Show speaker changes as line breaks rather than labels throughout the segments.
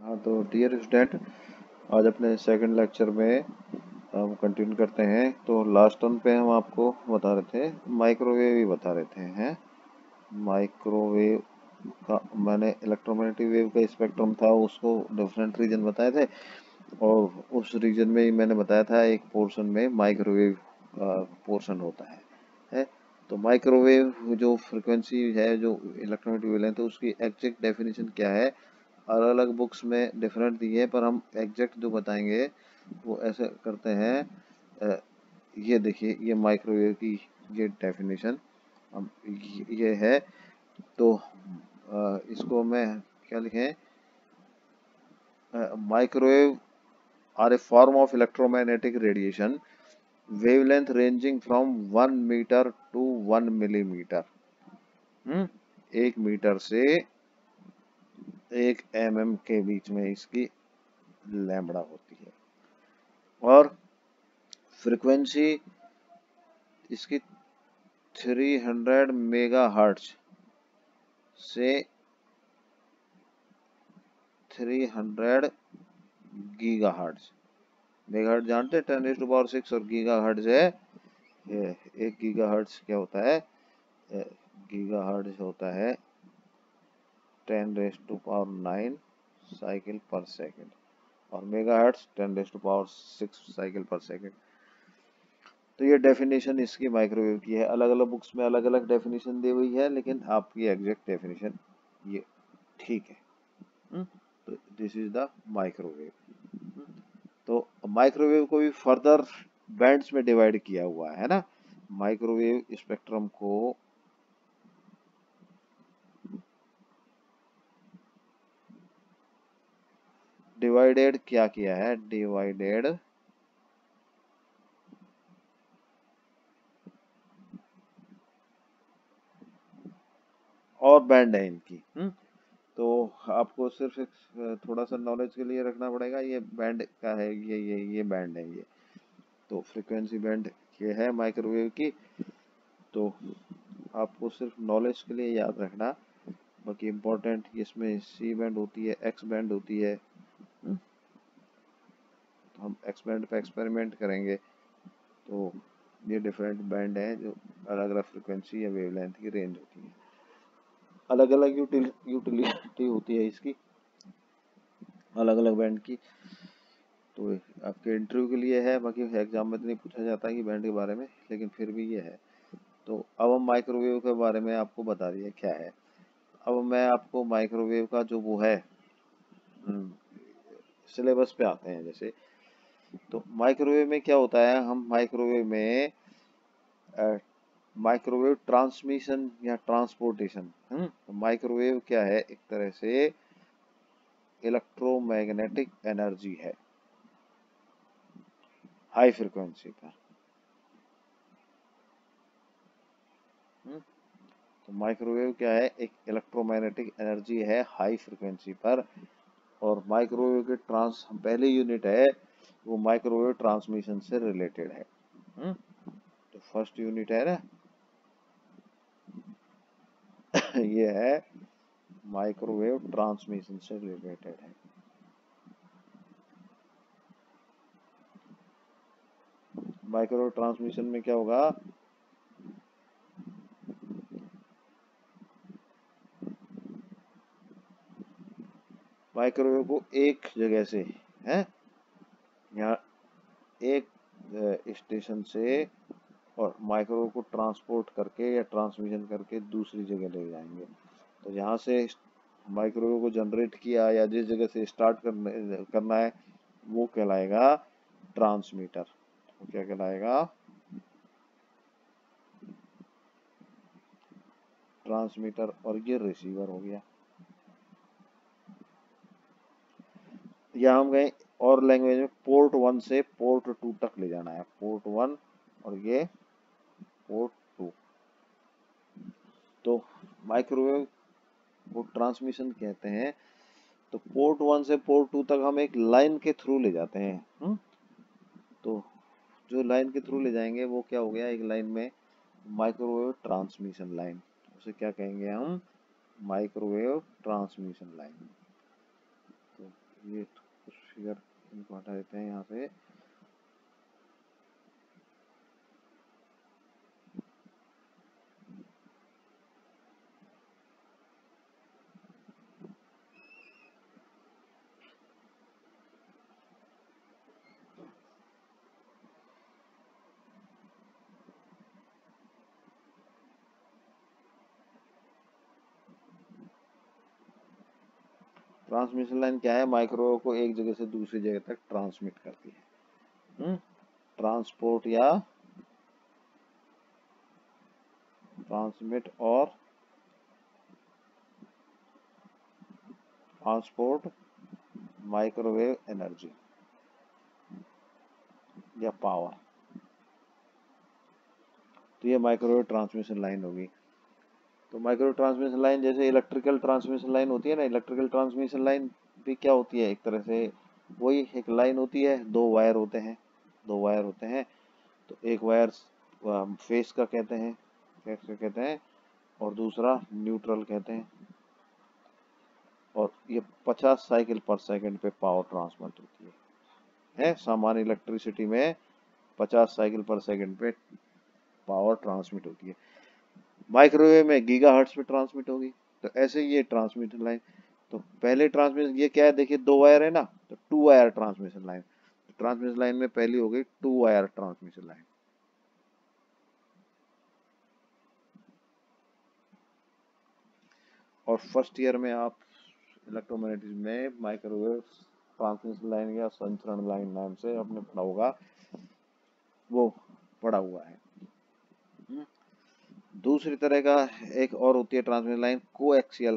हाँ, तो dear student, आज अपने सेकंड लेक्चर में हम कंटिन्यू करते हैं। तो लास्ट टर्न पे हम आपको बता रहे थे, माइक्रोवेव ही बता रहे थे हैं। माइक्रोवेव का मैंने इलेक्ट्रोमैग्नेटिक वेव का स्पेक्ट्रम था, उसको डिफरेंट रीजन बताए थे, और उस रीजन में ही मैंने बताया था एक पोर्शन में माइक्रोवेव पोर्शन होता है। तो माइक्रोवेव जो फ्रिक्वेंसी है, जो इलेक्ट्रोमैग्नेटिक वेव लेंथ है, उसकी एग्जैक्ट डेफिनेशन क्या है, अलग अलग बुक्स में डिफरेंट दी है, पर हम एग्जैक्ट जो बताएंगे वो ऐसे करते हैं। ये देखिए, ये माइक्रोवेव की ये डेफिनेशन हम ये है। तो इसको मैं क्या लिखें, microwave are a form of electromagnetic radiation wavelength ranging from 1 metre to 1 millimetre. 1 metre से 1 mm के बीच में इसकी लैम्बडा होती है, और फ्रिक्वेंसी इसकी 300 मेगाहर्ट्ज से 300 गीगाहर्ट्ज। मेगाहर्ट्ज जानते हैं 10⁻⁶, और गीगाहर्ट्ज है ये 1 गीगाहर्ट्ज क्या होता है, गीगाहर्ट्ज होता है 10⁹ साइकिल पर सेकंड, और मेगाहर्ट्ज 10⁶ साइकिल पर सेकंड। तो ये डेफिनेशन इसकी माइक्रोवेव की है। अलग अलग बुक्स में अलग अलग डेफिनेशन दी हुई है, लेकिन आपकी एग्जैक्ट डेफिनेशन ये ठीक है। तो दिस इज द माइक्रोवेव। तो माइक्रोवेव को भी फर्दर बैंड्स में डिवाइड किया हुआ है ना। माइक्रोवेव स्पेक्ट्रम को डिवाइडेड क्या किया है, डिवाइडेड और बैंड है इनकी। तो आपको सिर्फ एक थोड़ा सा नॉलेज के लिए रखना पड़ेगा, ये बैंड का है, ये बैंड है ये। तो फ्रीक्वेंसी बैंड ये है माइक्रोवेव की। तो आपको सिर्फ नॉलेज के लिए याद रखना, बाकी इम्पोर्टेंट इसमें सी बैंड होती है, एक्स बैंड होती है। तो हम एक्स बैंड पे एक्सपेरिमेंट करेंगे। तो ये डिफरेंट बैंड है जो अलग अलग फ्रिक्वेंसी या वेवलेंथ की रेंज होती है, अलग अलग यूटिलिटी होती है इसकी, अलग अलग बैंड की। तो आपके इंटरव्यू के लिए है, बाकी एग्जाम में तो नहीं पूछा जाता है कि बैंड के बारे में, लेकिन फिर भी ये है। तो अब हम माइक्रोवेव के बारे में आपको बता दिए क्या है। अब मैं आपको माइक्रोवेव का जो वो है सिलेबस पे आते हैं। जैसे तो माइक्रोवेव में क्या होता है, हम माइक्रोवेव में माइक्रोवेव ट्रांसमिशन या ट्रांसपोर्टेशन। माइक्रोवेव क्या है, एक तरह से इलेक्ट्रोमैग्नेटिक एनर्जी है हाई फ्रिक्वेंसी पर। तो माइक्रोवेव क्या है, एक इलेक्ट्रोमैग्नेटिक एनर्जी है हाई फ्रिक्वेंसी पर। और माइक्रोवेव के पहली यूनिट है वो माइक्रोवेव ट्रांसमिशन से रिलेटेड है। तो फर्स्ट यूनिट है ना ये है माइक्रोवेव ट्रांसमिशन से रिलेटेड है। माइक्रोवेव ट्रांसमिशन में क्या होगा, माइक्रोवेव को एक जगह से है, यहाँ एक स्टेशन से, और माइक्रोवेव को ट्रांसपोर्ट करके या ट्रांसमिशन करके दूसरी जगह ले जाएंगे। तो जहाँ से माइक्रोवेव को जनरेट किया या जिस जगह से स्टार्ट करना है वो कहलाएगा ट्रांसमीटर। वो क्या कहलाएगा, ट्रांसमीटर। और ये रिसीवर हो गया। या हम गए और लैंग्वेज में, पोर्ट 1 से पोर्ट 2 तक ले जाना है, पोर्ट 1 और ये पोर्ट 2। तो माइक्रोवेव को ट्रांसमिशन कहते हैं। तो पोर्ट 1 से पोर्ट 2 तक हम एक लाइन के थ्रू ले जाते हैं। तो जो लाइन के थ्रू ले जाएंगे वो क्या हो गया, एक लाइन में माइक्रोवेव ट्रांसमिशन लाइन, उसे क्या कहेंगे हम, माइक्रोवेव ट्रांसमिशन लाइन। तो ये कुछ फिगर इनको हटा देते हैं यहाँ से। ट्रांसमिशन लाइन क्या है, माइक्रोवेव को एक जगह से दूसरी जगह तक ट्रांसमिट करती है। ट्रांसपोर्ट या ट्रांसमिट और ट्रांसपोर्ट माइक्रोवेव एनर्जी या पावर। तो ये माइक्रोवेव ट्रांसमिशन लाइन होगी। तो माइक्रोवेव ट्रांसमिशन लाइन जैसे इलेक्ट्रिकल ट्रांसमिशन लाइन होती है ना, इलेक्ट्रिकल ट्रांसमिशन लाइन भी क्या होती है, एक तरह से वही एक लाइन होती है, दो वायर होते हैं, दो वायर होते हैं। तो एक वायर फेस का कहते हैं, फेस का कहते हैं, और दूसरा न्यूट्रल कहते हैं। और ये 50 साइकिल पर सेकंड पे पावर ट्रांसमिट होती है। सामान्य इलेक्ट्रिसिटी में 50 साइकिल पर सेकंड पे पावर ट्रांसमिट होती है। माइक्रोवेव में गीगाहर्ट्ज पे ट्रांसमिट होगी। तो ऐसे ये ट्रांसमिशन लाइन। तो पहले ट्रांसमिशन ये क्या है, देखिए दो वायर है ना, तो two wire transmission line. Transmission line में पहली हो गई टू वायर ट्रांसमिशन लाइन। और फर्स्ट ईयर में आप इलेक्ट्रोमैग्नेटिज्म में माइक्रोवेव ट्रांसमिशन लाइन या संचरण लाइन नाम से आपने पढ़ा होगा, वो पढ़ा हुआ है। दूसरी तरह का एक और होती है transmission line, coaxial,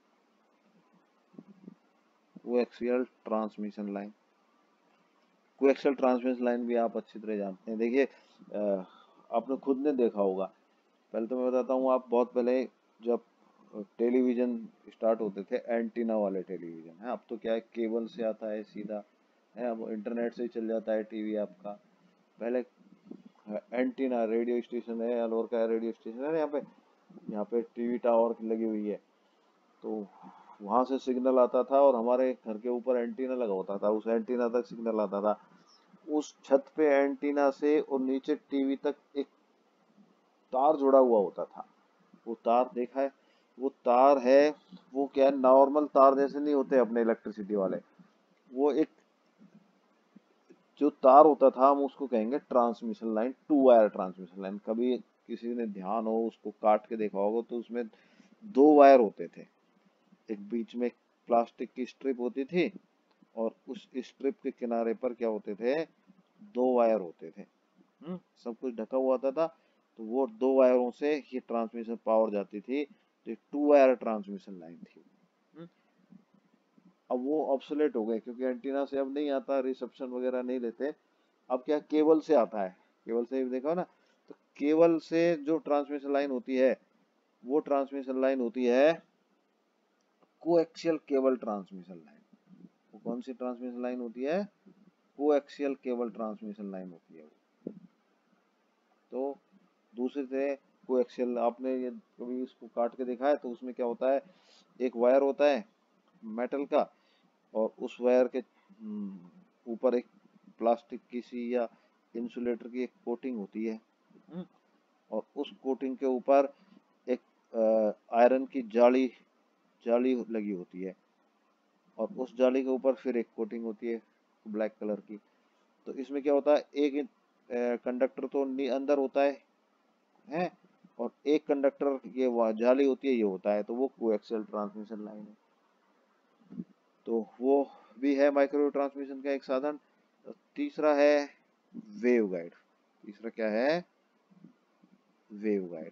coaxial transmission line. Coaxial transmission line भी आप अच्छी तरह जानते हैं। देखिए आपने खुद ने देखा होगा, पहले तो मैं बताता हूँ, आप बहुत पहले जब टेलीविजन स्टार्ट होते थे, एंटीना वाले टेलीविजन है, अब तो क्या है केबल से आता है सीधा, है अब इंटरनेट से ही चल जाता है टीवी आपका। पहले एंटीना रेडियो स्टेशन है, अलवर का रेडियो स्टेशन है यहाँ पे टीवी टावर लगी हुई है, तो वहां से सिग्नल आता था और हमारे घर के ऊपर एंटीना लगा होता था, उस एंटीना तक सिग्नल आता था। उस छत पे एंटीना से और नीचे टीवी तक एक तार जुड़ा हुआ होता था। वो तार देखा है, वो तार है, वो क्या है, नॉर्मल तार जैसे नहीं होते अपने इलेक्ट्रिसिटी वाले, वो एक जो तार होता था हम उसको कहेंगे transmission line, two wire transmission line. कभी किसी ने ध्यान हो उसको काट के देखा होगा तो उसमें दो वायर होते थे, एक बीच में प्लास्टिक की स्ट्रिप होती थी और उस स्ट्रिप के किनारे पर क्या होते थे, दो वायर होते थे। सब कुछ ढका हुआ था। तो वो दो वायरों से ये ट्रांसमिशन पावर जाती थी, तो टू वायर ट्रांसमिशन लाइन थी। अब वो ऑब्सोलेट हो गए क्योंकि एंटीना से अब नहीं आता, रिसेप्शन वगैरह नहीं लेते। अब क्या केबल से आता है, केबल से देखा ना, तो केबल से जो ट्रांसमिशन लाइन होती है वो ट्रांसमिशन लाइन होती है कोएक्सियल केबल ट्रांसमिशन लाइन। वो कौन सी ट्रांसमिशन लाइन होती है, कोएक्सियल केबल ट्रांसमिशन लाइन होती है वो। तो दूसरी तरह कोएक्सियल, आपने ये कभी इसको काट के देखा है तो उसमें क्या होता है, एक वायर होता है मेटल का और उस वायर के ऊपर एक प्लास्टिक की सी या इंसुलेटर की एक कोटिंग होती है, और उस कोटिंग के ऊपर एक आयरन की जाली जाली लगी होती है, और उस जाली के ऊपर फिर एक कोटिंग होती है ब्लैक कलर की। तो इसमें क्या होता है, एक कंडक्टर तो अंदर होता है और एक कंडक्टर ये जाली होती है ये होता है, तो वो कोएक्सियल ट्रांसमिशन लाइन है। तो वो भी है माइक्रोवेव ट्रांसमिशन का एक साधन। तीसरा है वेव गाइड। तीसरा क्या है, वेव गाइड।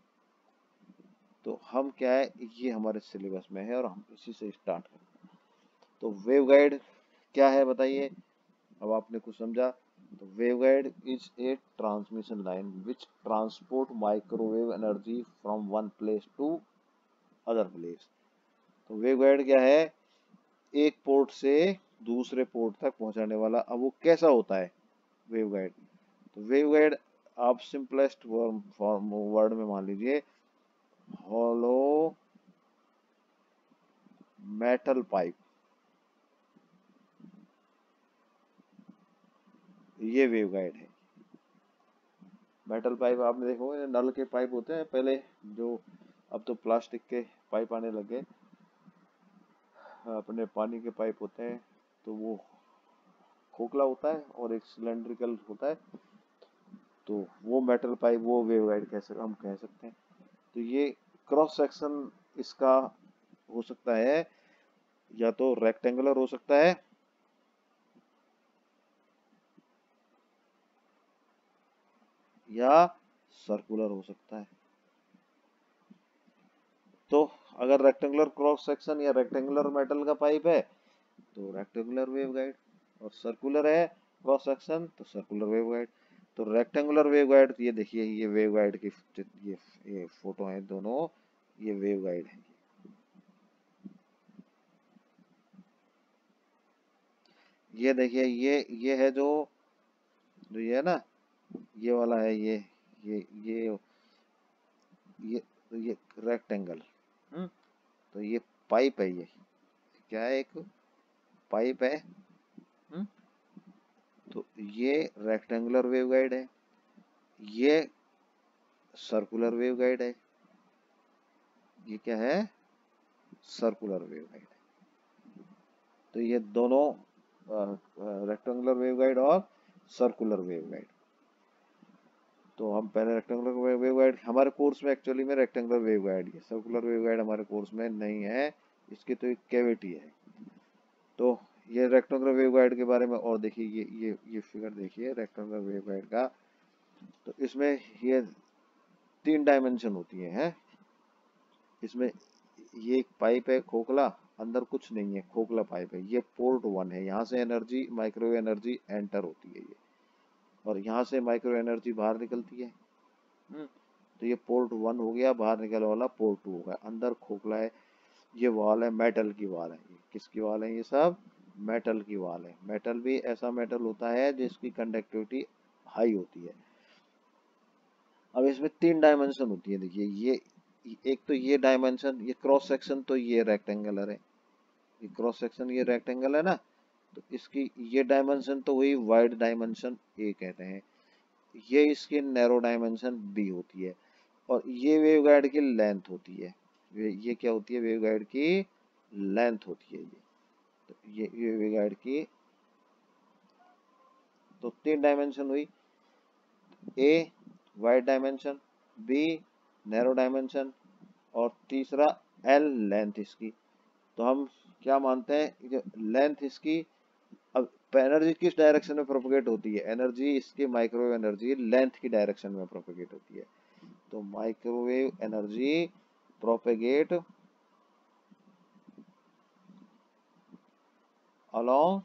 तो हम क्या है, ये हमारे सिलेबस में है और हम इसी से स्टार्ट करते हैं। तो वेव गाइड क्या है बताइए, अब आपने कुछ समझा। तो waveguide is a transmission line which transport microwave energy from one place to other place. तो वेवगाइड क्या है, एक पोर्ट से दूसरे पोर्ट तक पहुंचाने वाला। अब वो कैसा होता है वेवगाइड, तो वेवगाइड आप सिंपलेस्ट वर्ड में मान लीजिए, हॉलो मेटल पाइप, ये वेवगाइड है। मेटल पाइप आपने देखा होगा, नल के पाइप होते हैं पहले जो, अब तो प्लास्टिक के पाइप आने लगे, अपने पानी के पाइप होते हैं, तो वो खोखला होता है और एक सिलेंड्रिकल होता है, तो वो मेटल पाइप वो वेवगाइड हम कह सकते हैं। तो ये क्रॉस सेक्शन इसका हो सकता है या तो रेक्टेंगुलर हो सकता है या सर्कुलर हो सकता है। तो अगर रेक्टेंगुलर क्रॉस सेक्शन या रेक्टेंगुलर मेटल का पाइप है तो रेक्टेंगुलर वेवगाइड, और सर्कुलर है क्रॉस सेक्शन तो सर्कुलर वेवगाइड। तो रेक्टेंगुलर वेवगाइड, ये देखिए ये वेवगाइड की ये फोटो है दोनों, ये वेवगाइड है। ये देखिए ये है जो जो ये है ना, ये वाला है, ये ये ये ये रेक्टेंगल। तो ये पाइप है, ये क्या है, एक पाइप है। हम्म, तो ये रेक्टेंगुलर वेवगाइड है, ये सर्कुलर वेवगाइड है, ये क्या है, सर्कुलर वेवगाइड है। तो ये दोनों रेक्टेंगुलर वेवगाइड और सर्कुलर वेवगाइड। तो हम पहले रेक्टेंगुलर वेवगाइड, हमारे कोर्स में एक्चुअली में रेक्टेंगुलर वेवगाइड है, सर्कुलर वेवगाइड हमारे कोर्स में नहीं है, इसकी तो एक कैविटी है। तो ये रेक्टेंगुलर वेवगाइड के बारे में और देखिए, ये फिगर देखिए रेक्टेंगुलर वेवगाइड का। तो इसमें ये 3 डायमेंशन होती है। इसमें ये एक पाइप है खोखला, अंदर कुछ नहीं है, खोखला पाइप है, ये पोर्ट 1 है, यहाँ से एनर्जी माइक्रोवेव एनर्जी एंटर होती है ये, और यहाँ से माइक्रो एनर्जी बाहर निकलती है। तो ये पोर्ट 1 हो गया, बाहर निकलने वाला पोर्ट 2 हो गया, अंदर खोखला है। ये वॉल है, मेटल की वॉल है, ये किसकी वॉल है, ये सब मेटल की वॉल है। मेटल भी ऐसा मेटल होता है जिसकी कंडक्टिविटी हाई होती है। अब इसमें 3 डायमेंशन होती है, देखिए ये एक तो ये डायमेंशन, ये क्रॉस सेक्शन, तो ये रेक्टेंगुलर है, ये क्रॉस सेक्शन ये रेक्टेंगल है ना, तो इसकी ये डायमेंशन तो वही वाइड डायमेंशन ए कहते हैं, ये इसकी नैरो डायमेंशन बी होती है, और ये वेवगाइड की लेंथ होती है। ये क्या होती है, वेवगाइड की लेंथ होती है ये। तो ये वेवगाइड की तो 3 डायमेंशन हुई, A wide dimension, B narrow dimension, और तीसरा एल लेंथ इसकी। तो हम क्या मानते हैं, जो लेंथ इसकी, अब एनर्जी किस डायरेक्शन में प्रोपोगेट होती है, एनर्जी इसकी माइक्रोवेव एनर्जी लेंथ की डायरेक्शन में प्रोपोगेट होती है। तो microwave energy propagate along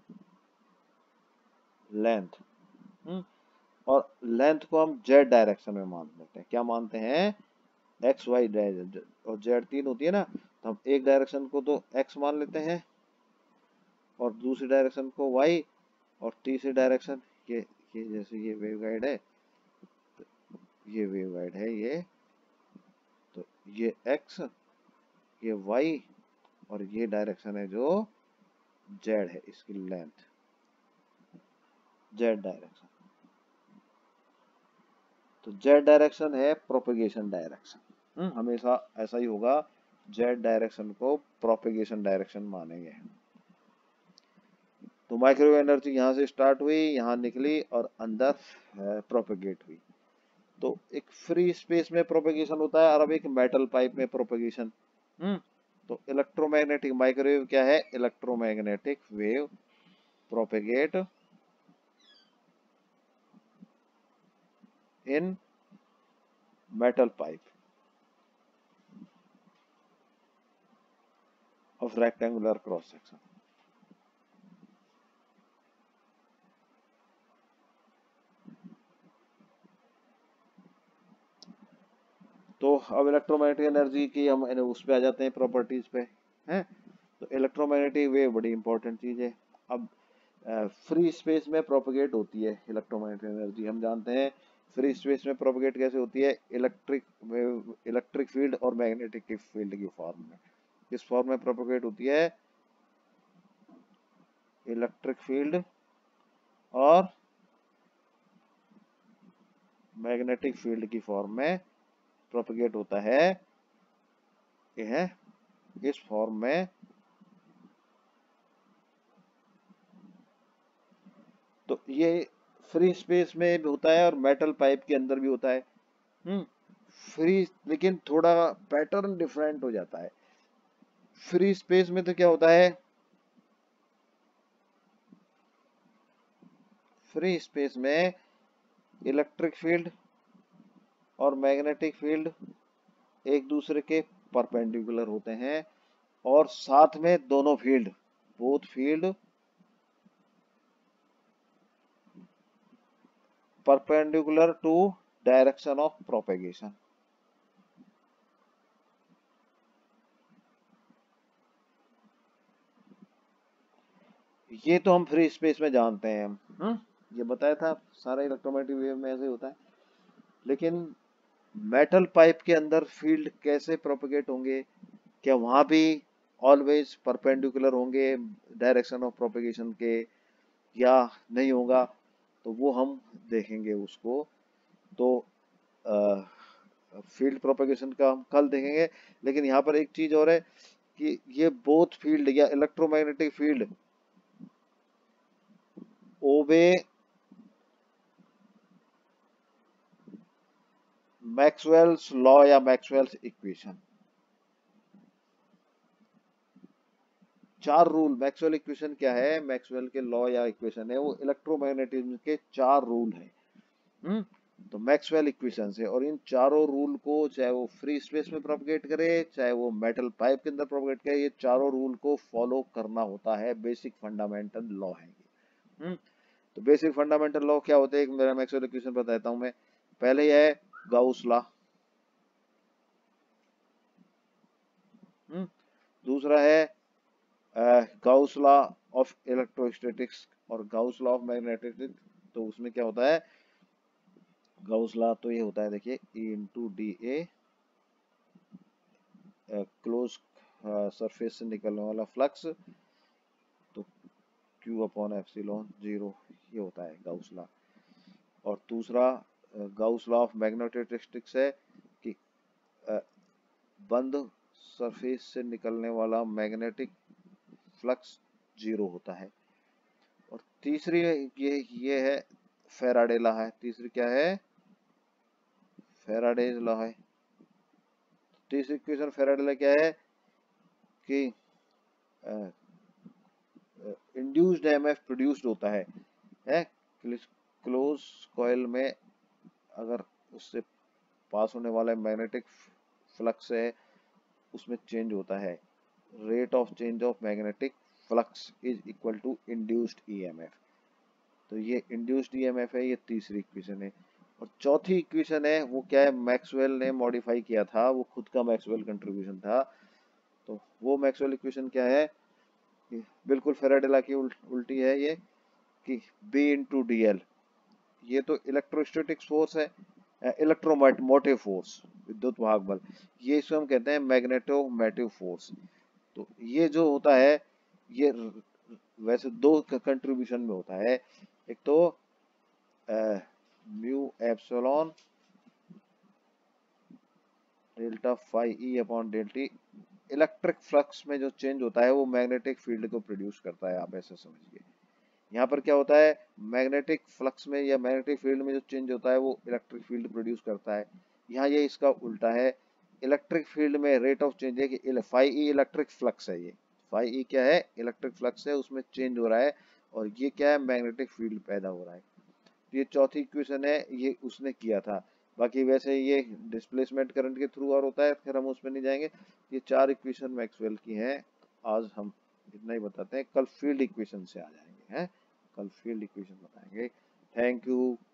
length, और लेंथ को हम जेड डायरेक्शन में मान लेते हैं, क्या मानते हैं, एक्स वाई और जेड 3 होती है ना, तो हम एक डायरेक्शन को तो एक्स मान लेते हैं और दूसरी डायरेक्शन को वाई, और तीसरी डायरेक्शन ये जैसे ये वेवगाइड है, तो ये वेवगाइड है ये, तो ये एक्स, ये वाई, और ये डायरेक्शन है जो जेड है, इसकी लेंथ जेड डायरेक्शन। तो जेड डायरेक्शन है प्रोपेगेशन डायरेक्शन, हमेशा ऐसा ही होगा, जेड डायरेक्शन को प्रोपेगेशन डायरेक्शन मानेंगे। तो माइक्रोवेव एनर्जी यहाँ से स्टार्ट हुई, यहाँ निकली और अंदर प्रोपेगेट हुई। तो एक फ्री स्पेस में प्रोपेगेशन होता है और अब एक मेटल पाइप में प्रोपेगेशन। तो इलेक्ट्रोमैग्नेटिक माइक्रोवेव क्या है, electromagnetic wave propagate in metal pipe of rectangular cross section. तो अब इलेक्ट्रोमैग्नेटिक एनर्जी की हम उस पे आ जाते हैं, प्रॉपर्टीज पे हैं। तो इलेक्ट्रोमैग्नेटिक वेव बड़ी इंपॉर्टेंट चीज है। अब फ्री स्पेस में प्रोपेगेट होती है इलेक्ट्रोमैग्नेटिक एनर्जी, हम जानते हैं फ्री स्पेस में प्रोपेगेट कैसे होती है, इलेक्ट्रिक फील्ड और मैग्नेटिक फील्ड की फॉर्म में। किस फॉर्म में प्रोपेगेट होती है, इलेक्ट्रिक फील्ड और मैग्नेटिक फील्ड की फॉर्म में प्रोपेगेट होता है, यह इस फॉर्म में। तो ये फ्री स्पेस में भी होता है और मेटल पाइप के अंदर भी होता है। फ्री, लेकिन थोड़ा पैटर्न डिफरेंट हो जाता है। फ्री स्पेस में तो क्या होता है, फ्री स्पेस में इलेक्ट्रिक फील्ड और मैग्नेटिक फील्ड एक दूसरे के परपेंडिकुलर होते हैं, और साथ में दोनों field, both field perpendicular to direction of propagation. ये तो हम फ्री स्पेस में जानते हैं। ये बताया था सारा इलेक्ट्रोमैग्नेटिक वेव में ऐसे होता है। लेकिन मेटल पाइप के अंदर फील्ड कैसे प्रोपेगेट होंगे, क्या वहां भी ऑलवेज परपेंडिकुलर होंगे डायरेक्शन ऑफ प्रोपेगेशन के, या नहीं होगा, तो वो हम देखेंगे उसको। तो फील्ड प्रोपेगेशन का हम कल देखेंगे। लेकिन यहाँ पर एक चीज और है कि ये बोथ फील्ड या electromagnetic field obey Maxwell's law या मैक्सवेल्स इक्वेशन। चार रूल, मैक्सवेल इक्वेशन क्या है, मैक्सवेल के लॉ या इक्वेशन है, वो इलेक्ट्रोमैग्नेटिज्म के चार रूल है। तो मैक्सवेल इक्वेशन है, और इन चारों रूल को चाहे वो फ्री स्पेस में प्रोपगेट करे, चाहे वो मेटल पाइप के अंदर प्रोपगेट करे, ये चारों रूल को फॉलो करना होता है। बेसिक फंडामेंटल लॉ है ये। तो बेसिक फंडामेंटल लॉ क्या होते हैं, एक मेरा मैक्सवेल इक्वेशन बताता हूं मैं। पहले ये है गाउस लॉ, दूसरा है गाउस लॉ ऑफ इलेक्ट्रोस्टैटिक्स और गाउस लॉ ऑफ मैग्नेटिक्स। तो उसमें क्या होता है, गाउस लॉ तो ये होता है, देखिए E into d A, close surface से निकलने वाला फ्लक्स, तो Q अपॉन एप्सिलॉन जीरो, ये होता है गाउस लॉ। और दूसरा गाउस लॉ ऑफ मैग्नेटिक्स है कि बंद सरफेस से निकलने वाला मैग्नेटिक फ्लक्स जीरो होता है। और तीसरी ये है फैराडे लॉ है। तीसरी क्या है, फैराडेज लॉ है। तीसरी इक्वेशन फैराडे लॉ क्या है कि इंड्यूस्ड एमएफ प्रोड्यूस्ड होता है क्लोज कॉइल में, अगर उससे पास होने वाला मैग्नेटिक फ्लक्स है उसमें चेंज होता है, rate of change of magnetic flux is equal to induced EMF. तो ये इंड्यूस्ड ईएमएफ है, ये तीसरी इक्वेशन है। और चौथी इक्वेशन है वो क्या है, मैक्सवेल ने मॉडिफाई किया था, वो खुद का मैक्सवेल कंट्रीब्यूशन था। तो वो मैक्सवेल इक्वेशन क्या है, बिल्कुल फैराडे लॉ की उल्टी है ये, कि B इंटू डी एल, ये तो इलेक्ट्रोस्टैटिक फोर्स है, इलेक्ट्रोमोटिव फोर्स, विद्युत वाहक बल, ये इसको हम कहते हैं मैग्नेटोमोटिव फोर्स। तो ये जो होता है, ये वैसे दो कंट्रीब्यूशन में होता है। एक तो mu epsilon delta phi E upon delta t, electric flux में जो चेंज होता है वो मैग्नेटिक फील्ड को प्रोड्यूस करता है, आप ऐसे समझिए। यहाँ पर क्या होता है, मैग्नेटिक फ्लक्स में या मैग्नेटिक फील्ड में जो चेंज होता है वो इलेक्ट्रिक फील्ड प्रोड्यूस करता है। यहाँ ये इसका उल्टा है, इलेक्ट्रिक फील्ड में रेट ऑफ चेंज है कि फाई ई इलेक्ट्रिक फ्लक्स है, ये फाई ई क्या है, इलेक्ट्रिक फ्लक्स है, उसमें चेंज हो रहा है, और ये क्या है, मैग्नेटिक फील्ड पैदा हो रहा है। ये चौथी इक्वेशन है, ये उसने किया था। बाकी वैसे ये डिस्प्लेसमेंट करंट के थ्रू और होता है, फिर हम उसमें नहीं जाएंगे। ये चार इक्वेशन मैक्सवेल की हैं। आज हम इतना ही बताते हैं, कल फील्ड इक्वेशन से आ जाएंगे हैं, कल फील्ड इक्वेशन बताएंगे। Thank you.